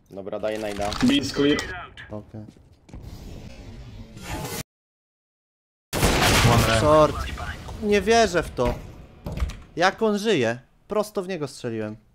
Dobra, daję najda. Beats clear. Okej. One ramp. Short. Nie wierzę w to. Jak on żyje? Prosto w niego strzeliłem.